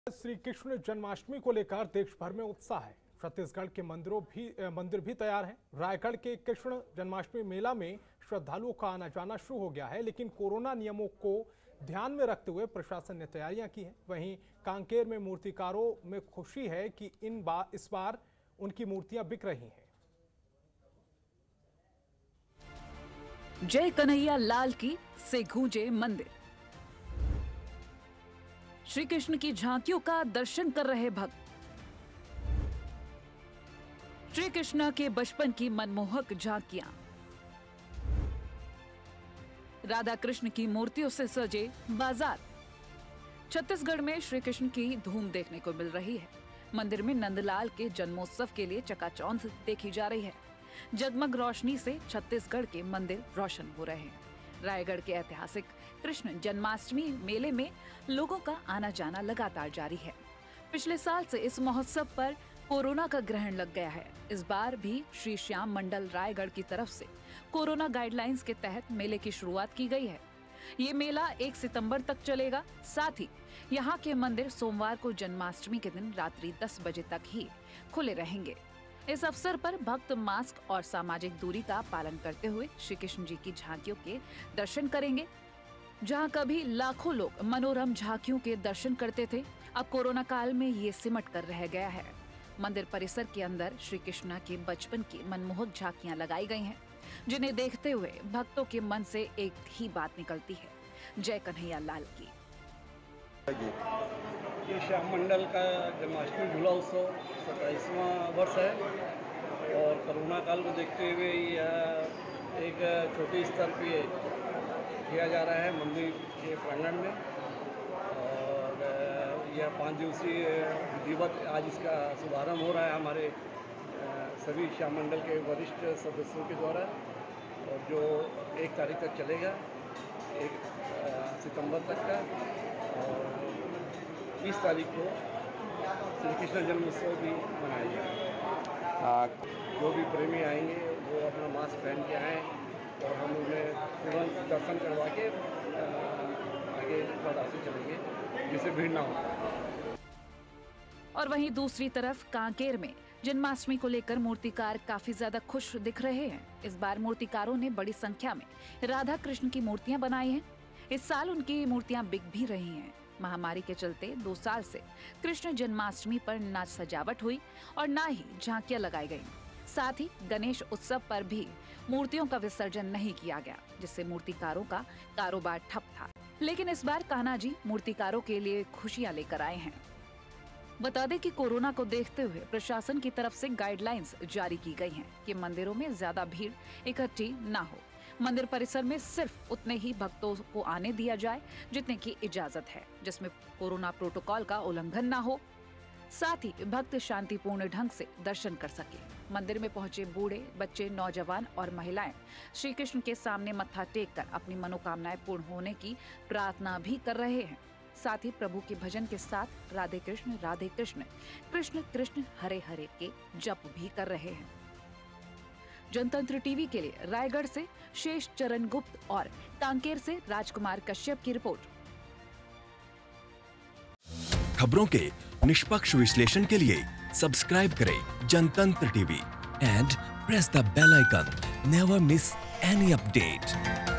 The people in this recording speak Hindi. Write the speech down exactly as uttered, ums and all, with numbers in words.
श्री कृष्ण जन्माष्टमी को लेकर देश भर में उत्साह है। छत्तीसगढ़ के मंदिरों भी मंदिर भी तैयार हैं। रायगढ़ के कृष्ण जन्माष्टमी मेला में श्रद्धालुओं का आना जाना शुरू हो गया है, लेकिन कोरोना नियमों को ध्यान में रखते हुए प्रशासन ने तैयारियां की हैं। वहीं कांकेर में मूर्तिकारों में खुशी है कि इन बार इस बार उनकी मूर्तियां बिक रही हैं। जय कन्हैया लाल की से गूंजे मंदिर। श्री कृष्ण की झांकियों का दर्शन कर रहे भक्त। श्री कृष्ण के बचपन की मनमोहक झांकियां। राधा कृष्ण की मूर्तियों से सजे बाजार। छत्तीसगढ़ में श्री कृष्ण की धूम देखने को मिल रही है। मंदिर में नंदलाल के जन्मोत्सव के लिए चकाचौंध देखी जा रही है। जगमग रोशनी से छत्तीसगढ़ के मंदिर रोशन हो रहे हैं। रायगढ़ के ऐतिहासिक कृष्ण जन्माष्टमी मेले में लोगों का आना जाना लगातार जारी है। पिछले साल से इस महोत्सव पर कोरोना का ग्रहण लग गया है। इस बार भी श्री श्याम मंडल रायगढ़ की तरफ से कोरोना गाइडलाइंस के तहत मेले की शुरुआत की गई है। ये मेला एक सितंबर तक चलेगा। साथ ही यहाँ के मंदिर सोमवार को जन्माष्टमी के दिन रात्रि दस बजे तक ही खुले रहेंगे। इस अवसर पर भक्त मास्क और सामाजिक दूरी का पालन करते हुए श्री कृष्ण जी की झांकियों के दर्शन करेंगे। जहां कभी लाखों लोग मनोरम झांकियों के दर्शन करते थे, अब कोरोना काल में ये सिमट कर रह गया है। मंदिर परिसर के अंदर श्री कृष्ण के बचपन की मनमोहक झांकियां लगाई गई हैं, जिन्हें देखते हुए भक्तों के मन से एक ही बात निकलती है, जय कन्हैया लाल की। ये श्याम मंडल का जन्माष्टमी झूला उत्सव सत्ताईसवां वर्ष है और कोरोना काल को देखते हुए यह एक छोटे स्तर पे किया जा रहा है मंदिर के प्रांगण में। और यह पाँच दिवसीय विधिवत आज इसका शुभारंभ हो रहा है हमारे सभी श्याम मंडल के वरिष्ठ सदस्यों के द्वारा, और जो एक तारीख तक चलेगा, एक सितंबर तक का। और बीस तारीख को श्री कृष्ण जन्मोत्सव भी मनाया जाएगा। जो भी प्रेमी आएंगे वो अपना मास्क पहन के आएँ और हम उन्हें तुरंत दर्शन करवा के आगे रास्ते चलेंगे, जिससे भीड़ ना हो। और वहीं दूसरी तरफ कांकेर में जन्माष्टमी को लेकर मूर्तिकार काफी ज्यादा खुश दिख रहे हैं। इस बार मूर्तिकारों ने बड़ी संख्या में राधा कृष्ण की मूर्तियां बनाई हैं। इस साल उनकी मूर्तियां बिक भी रही हैं। महामारी के चलते दो साल से कृष्ण जन्माष्टमी पर न सजावट हुई और न ही झांकियां लगाई गईं। साथ ही गणेश उत्सव पर भी मूर्तियों का विसर्जन नहीं किया गया, जिससे मूर्तिकारों का कारोबार ठप था। लेकिन इस बार कान्हा जी मूर्तिकारों के लिए खुशियां लेकर आए हैं। बता दें कि कोरोना को देखते हुए प्रशासन की तरफ से गाइडलाइंस जारी की गई हैं कि मंदिरों में ज्यादा भीड़ इकट्ठी न हो। मंदिर परिसर में सिर्फ उतने ही भक्तों को आने दिया जाए जितने की इजाजत है, जिसमें कोरोना प्रोटोकॉल का उल्लंघन न हो। साथ ही भक्त शांतिपूर्ण ढंग से दर्शन कर सके। मंदिर में पहुंचे बूढ़े, बच्चे, नौजवान और महिलाएं श्री कृष्ण के सामने मत्था टेक कर अपनी मनोकामनाएं पूर्ण होने की प्रार्थना भी कर रहे हैं। साथ ही प्रभु के भजन के साथ राधे कृष्ण राधे कृष्ण कृष्ण कृष्ण हरे हरे के जप भी कर रहे हैं। जनतंत्र टीवी के लिए रायगढ़ से शेष चरण गुप्त और कांकेर से राजकुमार कश्यप की रिपोर्ट। खबरों के निष्पक्ष विश्लेषण के लिए सब्सक्राइब करें Jantantra TV and press the bell icon. Never miss any update.